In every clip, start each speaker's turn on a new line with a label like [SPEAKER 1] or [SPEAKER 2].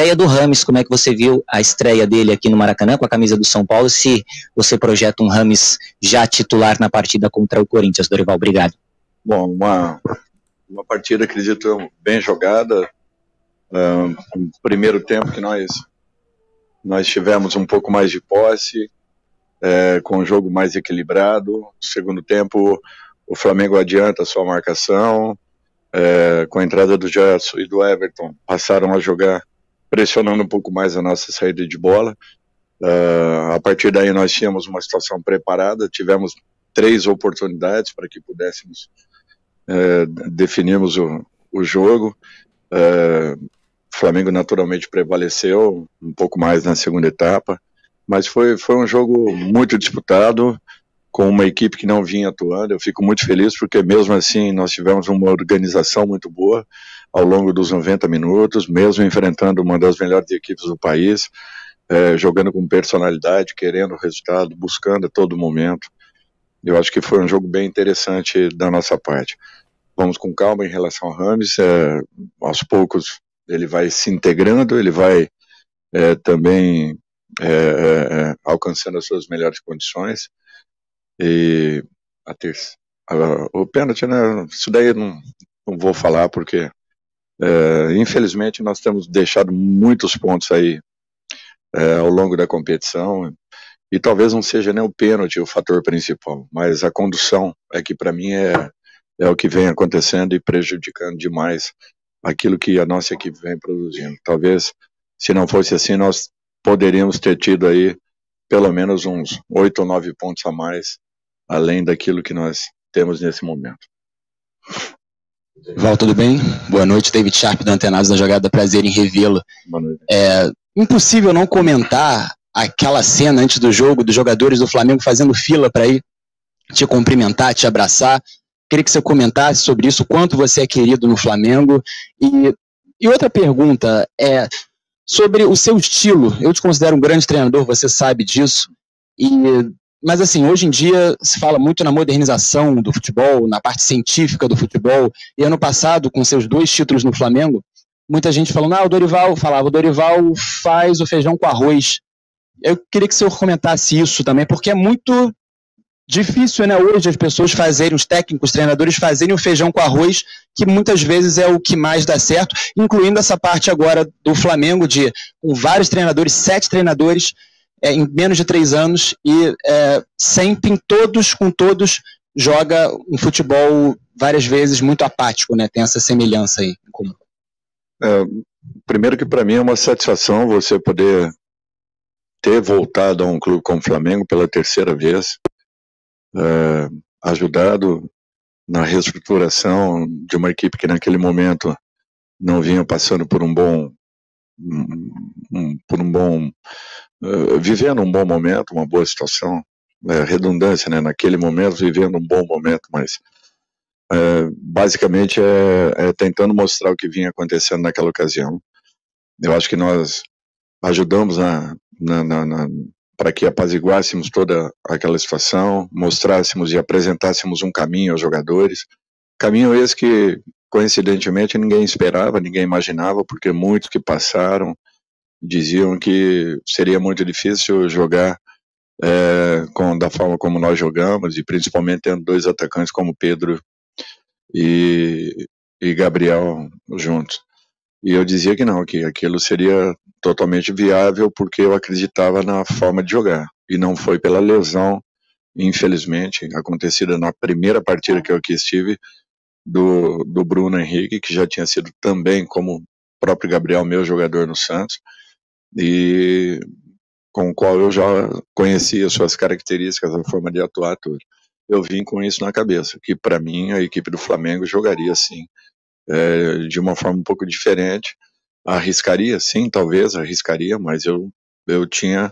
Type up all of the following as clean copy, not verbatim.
[SPEAKER 1] estreia do Rames, como é que você viu a estreia dele aqui no Maracanã com a camisa do São Paulo, se você projeta um Rames já titular na partida contra o Corinthians, Dorival? Obrigado.
[SPEAKER 2] Bom, uma partida, acredito, bem jogada. No primeiro tempo que nós tivemos um pouco mais de posse, com o jogo mais equilibrado. No segundo tempo, o Flamengo adianta a sua marcação, com a entrada do Gerson e do Everton, passaram a jogar pressionando um pouco mais a nossa saída de bola. A partir daí nós tínhamos uma situação preparada, tivemos 3 oportunidades para que pudéssemos definirmos o jogo. O Flamengo naturalmente prevaleceu um pouco mais na segunda etapa, mas foi um jogo muito disputado, com uma equipe que não vinha atuando. Eu fico muito feliz porque mesmo assim nós tivemos uma organização muito boa ao longo dos 90 minutos, mesmo enfrentando uma das melhores equipes do país, jogando com personalidade, querendo o resultado, buscando a todo momento. Eu acho que foi um jogo bem interessante da nossa parte. Vamos com calma em relação ao Rames, aos poucos ele vai se integrando, ele vai também alcançando as suas melhores condições. E o pênalti, né, isso daí eu não vou falar, porque infelizmente nós temos deixado muitos pontos aí ao longo da competição, e talvez não seja nem o pênalti o fator principal, mas a condução é que para mim é o que vem acontecendo e prejudicando demais aquilo que a nossa equipe vem produzindo. Talvez, se não fosse assim, nós poderíamos ter tido aí pelo menos uns 8 ou 9 pontos a mais, além daquilo que nós temos nesse momento.
[SPEAKER 3] Val, tudo bem? Boa noite, David Sharp da Antenados da Jogada, prazer em revê-lo.
[SPEAKER 2] Boa noite.
[SPEAKER 3] Impossível não comentar aquela cena antes do jogo, dos jogadores do Flamengo fazendo fila para ir te cumprimentar, te abraçar. Queria que você comentasse sobre isso, quanto você é querido no Flamengo. E outra pergunta é sobre o seu estilo. Eu te considero um grande treinador, você sabe disso. Mas assim, hoje em dia se fala muito na modernização do futebol, na parte científica do futebol. E ano passado, com seus 2 títulos no Flamengo, muita gente falando, o Dorival faz o feijão com arroz. Eu queria que o senhor comentasse isso também, porque é muito difícil, né, hoje as pessoas fazerem, os técnicos, os treinadores fazerem o feijão com arroz, que muitas vezes é o que mais dá certo, incluindo essa parte agora do Flamengo, com vários treinadores, 7 treinadores, em menos de 3 anos, e sempre com todos joga um futebol várias vezes muito apático, né? Tem essa semelhança aí em comum.
[SPEAKER 2] Primeiro que para mim é uma satisfação você poder ter voltado a um clube como o Flamengo pela 3ª vez, ajudado na reestruturação de uma equipe que naquele momento não vinha passando por vivendo um bom momento, uma boa situação, redundância, né, naquele momento vivendo um bom momento, mas basicamente tentando mostrar o que vinha acontecendo naquela ocasião. Eu acho que nós ajudamos para que apaziguássemos toda aquela situação, mostrássemos e apresentássemos um caminho aos jogadores, caminho esse que coincidentemente ninguém esperava, ninguém imaginava, porque muitos que passaram diziam que seria muito difícil jogar da forma como nós jogamos, e principalmente tendo 2 atacantes como Pedro e Gabriel juntos. E eu dizia que não, que aquilo seria totalmente viável, porque eu acreditava na forma de jogar, e não foi pela lesão, infelizmente, acontecida na primeira partida que eu aqui estive, do Bruno Henrique, que já tinha sido também, como o próprio Gabriel, meu jogador no Santos, e com o qual eu já conhecia suas características, a forma de atuar, tudo. Eu vim com isso na cabeça, que para mim a equipe do Flamengo jogaria assim, de uma forma um pouco diferente, arriscaria, sim, talvez arriscaria, mas eu tinha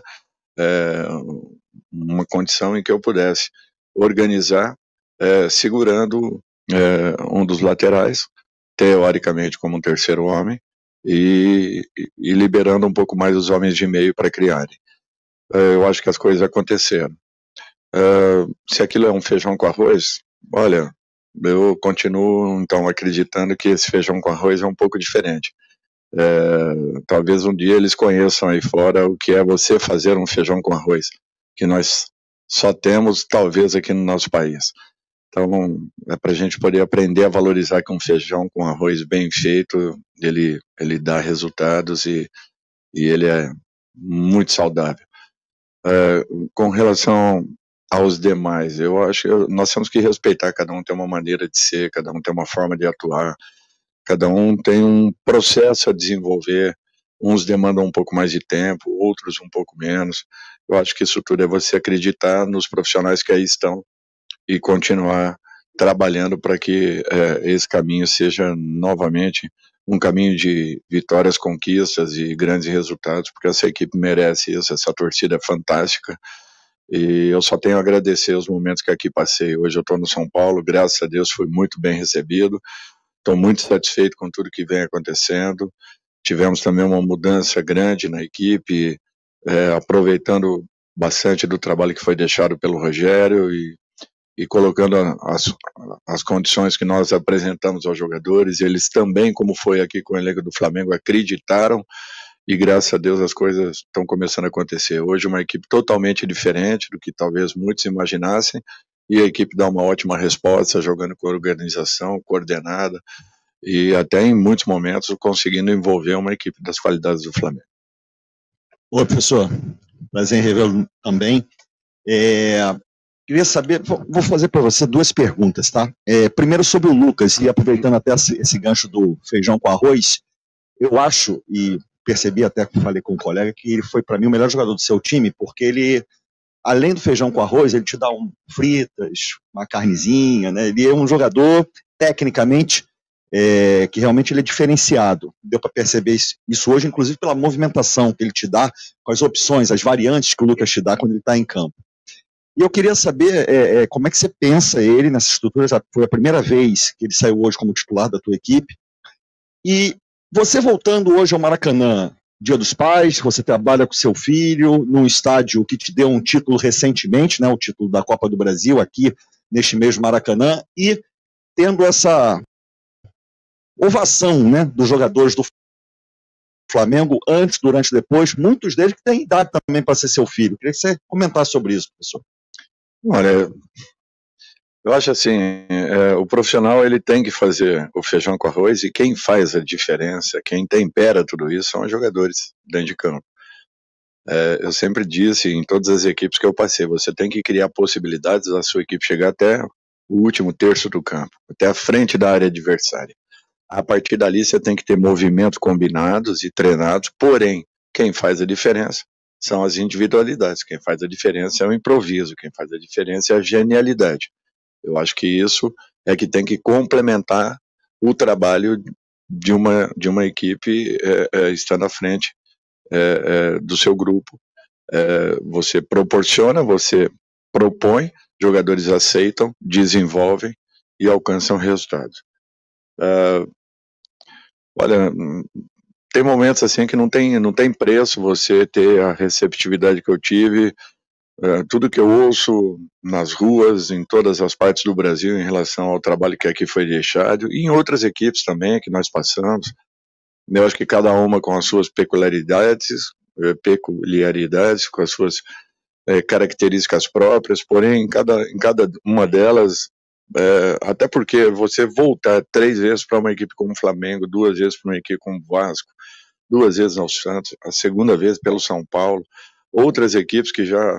[SPEAKER 2] uma condição em que eu pudesse organizar, segurando um dos laterais, teoricamente como um terceiro homem, e liberando um pouco mais os homens de meio para criarem. Eu acho que as coisas aconteceram. Se aquilo é um feijão com arroz, olha, eu continuo então acreditando que esse feijão com arroz é um pouco diferente. Talvez um dia eles conheçam aí fora o que é você fazer um feijão com arroz, que nós só temos, talvez, aqui no nosso país. Então, é para a gente poder aprender a valorizar que um feijão com arroz bem feito, ele dá resultados e ele é muito saudável. Com relação aos demais, eu acho que nós temos que respeitar, cada um tem uma maneira de ser, cada um tem uma forma de atuar, cada um tem um processo a desenvolver, uns demandam um pouco mais de tempo, outros um pouco menos. Eu acho que isso tudo é você acreditar nos profissionais que aí estão e continuar trabalhando para que esse caminho seja novamente um caminho de vitórias, conquistas e grandes resultados, porque essa equipe merece isso, essa torcida é fantástica, e eu só tenho a agradecer os momentos que aqui passei. Hoje eu estou no São Paulo, graças a Deus fui muito bem recebido, estou muito satisfeito com tudo que vem acontecendo. Tivemos também uma mudança grande na equipe, aproveitando bastante do trabalho que foi deixado pelo Rogério e colocando as condições que nós apresentamos aos jogadores. Eles também, como foi aqui com o elenco do Flamengo, acreditaram e graças a Deus as coisas estão começando a acontecer. Hoje uma equipe totalmente diferente do que talvez muitos imaginassem e a equipe dá uma ótima resposta, jogando com organização, coordenada e até em muitos momentos conseguindo envolver uma equipe das qualidades do Flamengo.
[SPEAKER 4] Oi, professor. Prazer em revê-lo também. Queria saber, vou fazer para você duas perguntas, tá? Primeiro sobre o Lucas, e aproveitando até esse gancho do feijão com arroz, eu acho, e percebi até que falei com um colega, que ele foi para mim o melhor jogador do seu time, porque ele, além do feijão com arroz, ele te dá fritas, uma carnezinha, né? Ele é um jogador, tecnicamente, que realmente ele é diferenciado. Deu para perceber isso hoje, inclusive pela movimentação que ele te dá, com as opções, as variantes que o Lucas te dá quando ele está em campo. E eu queria saber como é que você pensa ele nessa estrutura. Já foi a primeira vez que ele saiu hoje como titular da tua equipe. E você voltando hoje ao Maracanã, Dia dos Pais, você trabalha com seu filho num estádio que te deu um título recentemente, né, o título da Copa do Brasil aqui neste mesmo Maracanã, e tendo essa ovação, né, dos jogadores do Flamengo antes, durante e depois, muitos deles que têm idade também para ser seu filho. Queria que você comentasse sobre isso, professor.
[SPEAKER 2] Olha, eu acho assim, o profissional ele tem que fazer o feijão com arroz e quem faz a diferença, quem tempera tudo isso são os jogadores dentro de campo. Eu sempre disse em todas as equipes que eu passei, você tem que criar possibilidades da sua equipe chegar até o último terço do campo, até a frente da área adversária. A partir dali você tem que ter movimentos combinados e treinados, porém, quem faz a diferença são as individualidades, quem faz a diferença é o improviso, quem faz a diferença é a genialidade. Eu acho que isso é que tem que complementar o trabalho de uma equipe estando à frente do seu grupo. Você proporciona, você propõe, jogadores aceitam, desenvolvem e alcançam resultados. Olha, tem momentos assim que não tem preço você ter a receptividade que eu tive, tudo que eu ouço nas ruas, em todas as partes do Brasil em relação ao trabalho que aqui foi deixado, e em outras equipes também que nós passamos. Eu acho que cada uma com as suas peculiaridades, com as suas características próprias, porém em cada uma delas, até porque você voltar 3 vezes para uma equipe como o Flamengo, 2 vezes para uma equipe como o Vasco, 2 vezes ao Santos, a segunda vez pelo São Paulo, outras equipes que já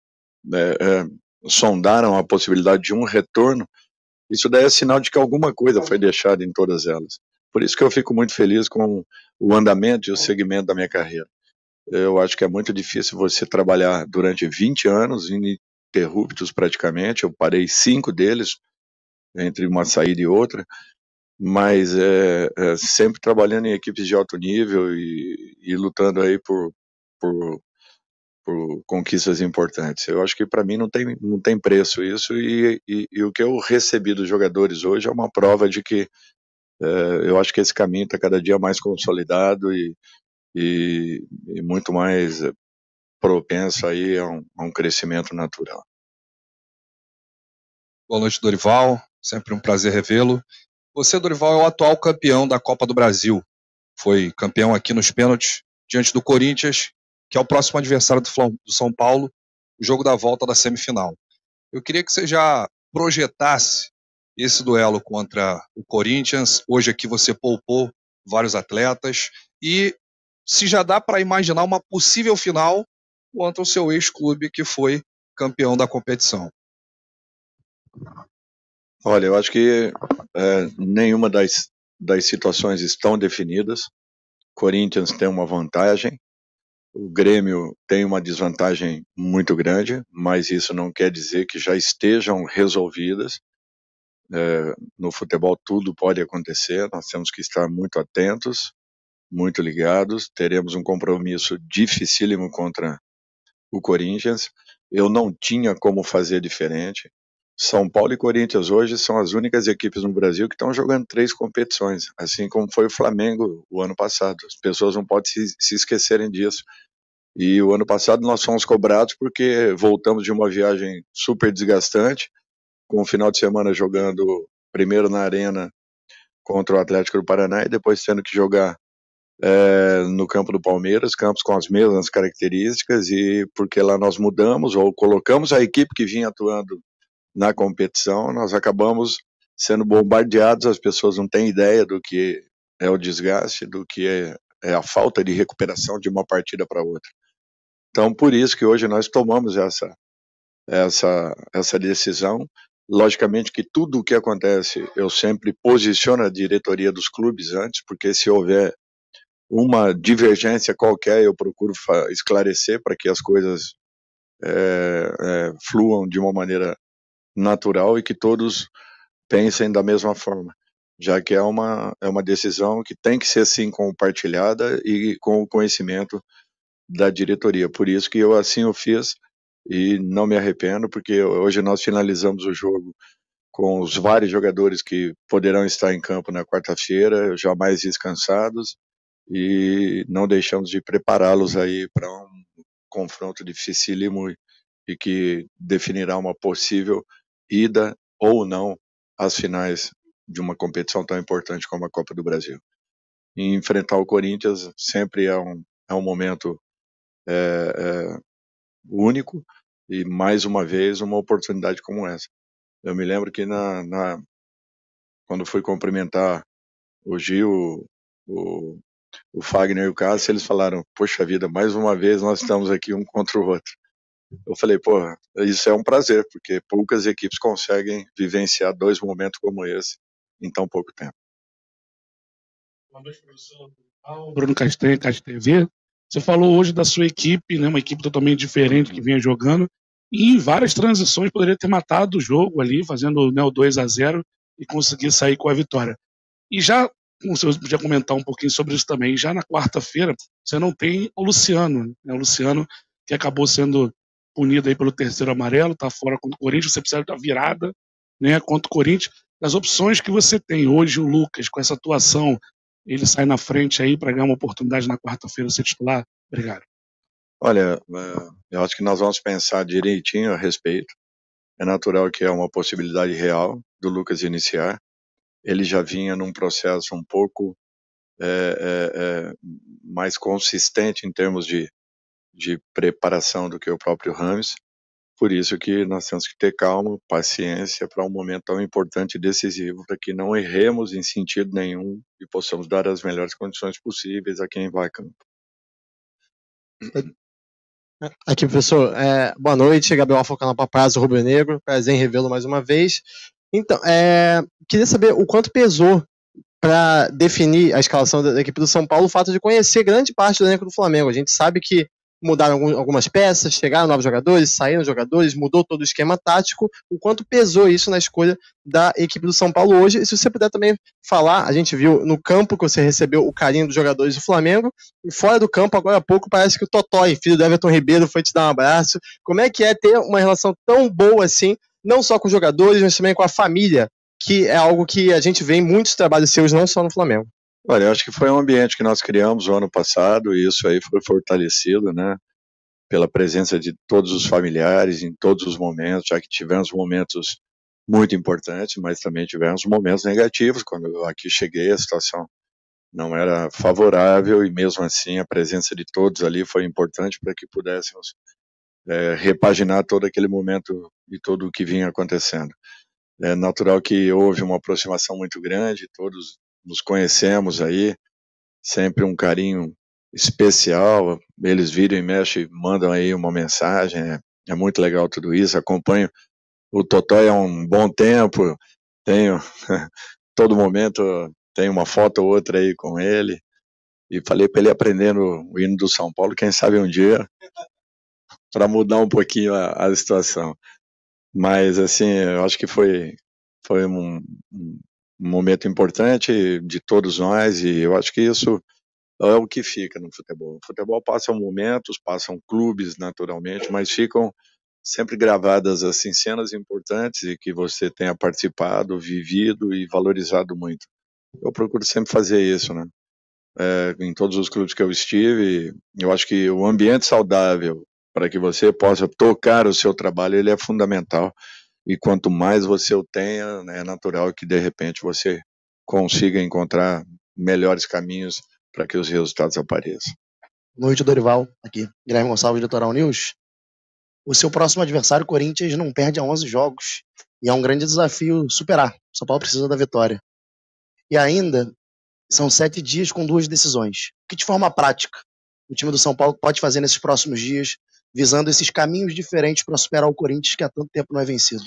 [SPEAKER 2] sondaram a possibilidade de um retorno, isso daí é sinal de que alguma coisa foi deixada em todas elas. Por isso que eu fico muito feliz com o andamento e o segmento da minha carreira. Eu acho que é muito difícil você trabalhar durante 20 anos, ininterruptos praticamente, eu parei 5 deles, entre uma saída e outra, mas sempre trabalhando em equipes de alto nível e lutando aí por conquistas importantes. Eu acho que para mim não tem preço isso, e o que eu recebi dos jogadores hoje é uma prova de que eu acho que esse caminho está cada dia mais consolidado e muito mais propenso aí a um crescimento natural.
[SPEAKER 5] Boa noite, Dorival. Sempre um prazer revê-lo. Você, Dorival, é o atual campeão da Copa do Brasil. foi campeão aqui nos pênaltis, diante do Corinthians, que é o próximo adversário do São Paulo, o jogo da volta da semifinal. Eu queria que você já projetasse esse duelo contra o Corinthians. Hoje aqui você poupou vários atletas, e se já dá para imaginar uma possível final contra o seu ex-clube, que foi campeão da competição.
[SPEAKER 2] Olha, eu acho que nenhuma das situações estão definidas. Corinthians tem uma vantagem, o Grêmio tem uma desvantagem muito grande, mas isso não quer dizer que já estejam resolvidas. No futebol tudo pode acontecer, nós temos que estar muito atentos, muito ligados. Teremos um compromisso dificílimo contra o Corinthians. Eu não tinha como fazer diferente. São Paulo e Corinthians hoje são as únicas equipes no Brasil que estão jogando 3 competições, assim como foi o Flamengo o ano passado. As pessoas não podem se esquecerem disso. E o ano passado nós fomos cobrados porque voltamos de uma viagem super desgastante, com o final de semana jogando primeiro na Arena contra o Atlético do Paraná e depois tendo que jogar no campo do Palmeiras, campos com as mesmas características, e porque lá nós mudamos ou colocamos a equipe que vinha atuando na competição, nós acabamos sendo bombardeados. As pessoas não têm ideia do que é o desgaste, do que é a falta de recuperação de uma partida para outra. Então, por isso que hoje nós tomamos essa decisão. Logicamente que tudo o que acontece, eu sempre posiciono a diretoria dos clubes antes, porque se houver uma divergência qualquer, eu procuro esclarecer para que as coisas fluam de uma maneira natural e que todos pensem da mesma forma, já que é uma decisão que tem que ser sim compartilhada e com o conhecimento da diretoria. Por isso que eu assim o fiz e não me arrependo, porque hoje nós finalizamos o jogo com os vários jogadores que poderão estar em campo na quarta-feira, jamais descansados, e não deixamos de prepará-los aí para um confronto dificílimo e que definirá uma possível ida ou não às finais de uma competição tão importante como a Copa do Brasil. E enfrentar o Corinthians sempre é um momento único e, mais uma vez, uma oportunidade como essa. Eu me lembro que quando fui cumprimentar o Gil, o Fagner e o Cássio, eles falaram: poxa vida, mais uma vez nós estamos aqui um contra o outro. Eu falei: pô, isso é um prazer, porque poucas equipes conseguem vivenciar 2 momentos como esse em tão pouco tempo.
[SPEAKER 6] Boa noite, professor Bruno Castanha, Caixa TV. Você falou hoje da sua equipe, né, uma equipe totalmente diferente que vinha jogando, e em várias transições poderia ter matado o jogo ali, fazendo, né, o 2-0 e conseguir sair com a vitória. E já, você podia comentar um pouquinho sobre isso também, já na quarta-feira você não tem o Luciano, né, o Luciano que acabou sendo punido aí pelo 3º amarelo, está fora contra o Corinthians, você precisa da virada, né, contra o Corinthians. Das opções que você tem hoje, o Lucas, com essa atuação, ele sai na frente aí para ganhar uma oportunidade na quarta-feira ser titular? Obrigado.
[SPEAKER 2] Olha, eu acho que nós vamos pensar direitinho a respeito. É natural que é uma possibilidade real do Lucas iniciar. Ele já vinha num processo um pouco mais consistente em termos de preparação do que o próprio Rames. Por isso que nós temos que ter calma, paciência para um momento tão importante e decisivo, para que não erremos em sentido nenhum e possamos dar as melhores condições possíveis a quem vai a campo.
[SPEAKER 7] Aqui, professor. Boa noite, Gabriel Afocana Papazzo, Rubro Negro. Prazer em revê-lo mais uma vez. Então, queria saber o quanto pesou para definir a escalação da equipe do São Paulo o fato de conhecer grande parte do elenco do Flamengo. A gente sabe que mudaram algumas peças, chegaram novos jogadores, saíram jogadores, mudou todo o esquema tático. O quanto pesou isso na escolha da equipe do São Paulo hoje? E se você puder também falar, a gente viu no campo que você recebeu o carinho dos jogadores do Flamengo, e fora do campo, agora há pouco, parece que o Totói, filho do Everton Ribeiro, foi te dar um abraço. Como é que é ter uma relação tão boa assim, não só com os jogadores, mas também com a família, que é algo que a gente vê em muitos trabalhos seus, não só no Flamengo?
[SPEAKER 2] Olha, eu acho que foi um ambiente que nós criamos o ano passado, e isso aí foi fortalecido, né, pela presença de todos os familiares em todos os momentos, já que tivemos momentos muito importantes, mas também tivemos momentos negativos. Quando eu aqui cheguei, a situação não era favorável, e mesmo assim a presença de todos ali foi importante para que pudéssemos repaginar todo aquele momento e tudo o que vinha acontecendo. É natural que houve uma aproximação muito grande, todos nos conhecemos aí, sempre um carinho especial, eles viram e mexem, mandam aí uma mensagem, é muito legal tudo isso, acompanho o Totó há um bom tempo, tenho, todo momento tem uma foto ou outra aí com ele, e falei para ele aprendendo o hino do São Paulo, quem sabe um dia, para mudar um pouquinho a situação. Mas, assim, eu acho que foi um momento importante de todos nós, e eu acho que isso é o que fica no futebol. O futebol passa momentos, passam clubes, naturalmente, mas ficam sempre gravadas, assim, cenas importantes e que você tenha participado, vivido e valorizado muito. Eu procuro sempre fazer isso, né? Em todos os clubes que eu estive, eu acho que o ambiente saudável para que você possa tocar o seu trabalho, ele é fundamental. E quanto mais você o tenha, né, é natural que de repente você consiga encontrar melhores caminhos para que os resultados apareçam.
[SPEAKER 8] Boa noite, Dorival. Aqui, Guilherme Gonçalves, do Litoral News. O seu próximo adversário, o Corinthians, não perde há 11 jogos. E é um grande desafio superar. O São Paulo precisa da vitória. E ainda são 7 dias com 2 decisões. O que, de forma prática, o time do São Paulo pode fazer nesses próximos dias, visando esses caminhos diferentes para superar o Corinthians, que há tanto tempo não é vencido?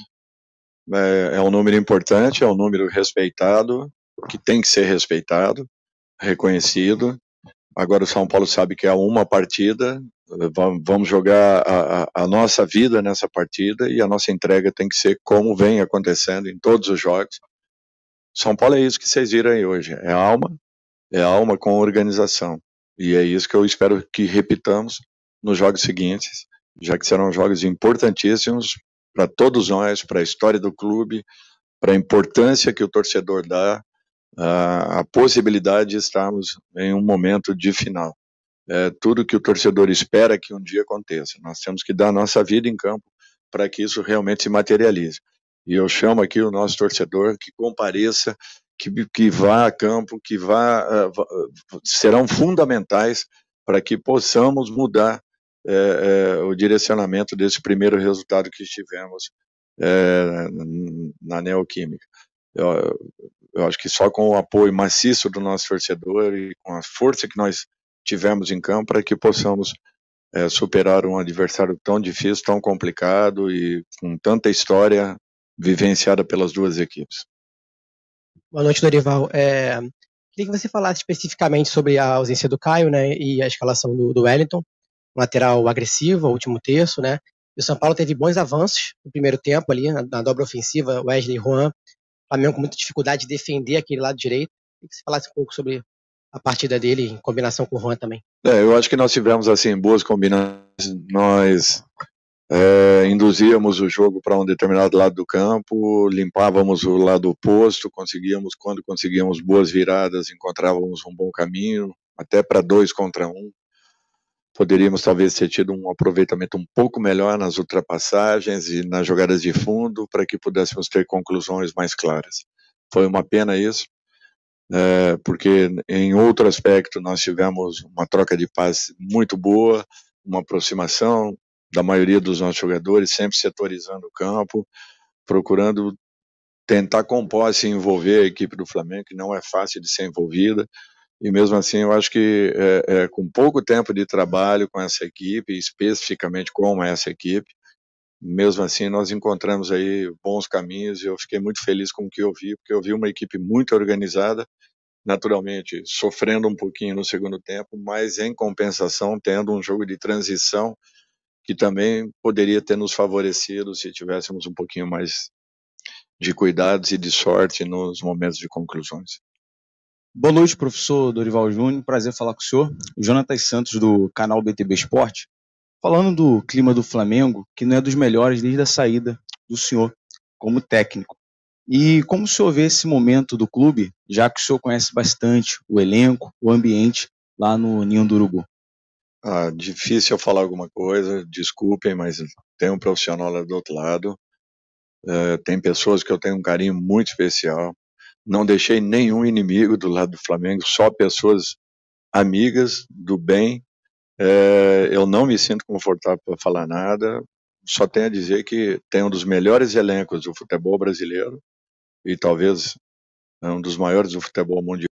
[SPEAKER 2] É um número importante, é um número respeitado, que tem que ser respeitado, reconhecido. Agora o São Paulo sabe que é uma partida, vamos jogar a nossa vida nessa partida, e a nossa entrega tem que ser como vem acontecendo em todos os jogos. São Paulo é isso que vocês viram aí hoje, é alma com organização, e é isso que eu espero que repitamos nos jogos seguintes, já que serão jogos importantíssimos para todos nós, para a história do clube, para a importância que o torcedor dá, a possibilidade de estarmos em um momento de final. Tudo que o torcedor espera que um dia aconteça. Nós temos que dar a nossa vida em campo para que isso realmente se materialize. E eu chamo aqui o nosso torcedor que compareça, que vá a campo, serão fundamentais para que possamos mudar o direcionamento desse primeiro resultado que tivemos na Neoquímica. Eu acho que só com o apoio maciço do nosso torcedor e com a força que nós tivemos em campo para que possamos superar um adversário tão difícil, tão complicado e com tanta história vivenciada pelas duas equipes.
[SPEAKER 9] Boa noite, Dorival. Queria que você falasse especificamente sobre a ausência do Caio, né, e a escalação do Wellington, um lateral agressivo, ao último terço, né, e o São Paulo teve bons avanços no primeiro tempo ali, na dobra ofensiva, Wesley e Juan, o Flamengo com muita dificuldade de defender aquele lado direito. Queria que você falasse um pouco sobre a partida dele em combinação com o Juan também.
[SPEAKER 2] Eu acho que nós tivemos assim boas combinações, nós induzíamos o jogo para um determinado lado do campo, limpávamos o lado oposto, quando conseguíamos boas viradas, encontrávamos um bom caminho, até para 2 contra 1. Poderíamos talvez ter tido um aproveitamento um pouco melhor nas ultrapassagens e nas jogadas de fundo, para que pudéssemos ter conclusões mais claras. Foi uma pena isso, porque em outro aspecto nós tivemos uma troca de passes muito boa, uma aproximação da maioria dos nossos jogadores, sempre setorizando o campo, procurando tentar com posse envolver a equipe do Flamengo, que não é fácil de ser envolvida, e mesmo assim eu acho que com pouco tempo de trabalho com essa equipe, especificamente com essa equipe, mesmo assim nós encontramos aí bons caminhos, e eu fiquei muito feliz com o que eu vi, porque eu vi uma equipe muito organizada, naturalmente sofrendo um pouquinho no segundo tempo, mas em compensação tendo um jogo de transição que também poderia ter nos favorecido se tivéssemos um pouquinho mais de cuidados e de sorte nos momentos de conclusões.
[SPEAKER 10] Boa noite, professor Dorival Júnior. Prazer falar com o senhor. Jonatas Santos, do canal BTB Esporte. Falando do clima do Flamengo, que não é dos melhores desde a saída do senhor como técnico. E como o senhor vê esse momento do clube, já que o senhor conhece bastante o elenco, o ambiente lá no Ninho do Urubu?
[SPEAKER 2] Difícil eu falar alguma coisa, desculpem, mas tem um profissional lá do outro lado, tem pessoas que eu tenho um carinho muito especial, não deixei nenhum inimigo do lado do Flamengo, só pessoas amigas, do bem. Eu não me sinto confortável para falar nada, só tenho a dizer que tem um dos melhores elencos do futebol brasileiro e talvez um dos maiores do futebol mundial.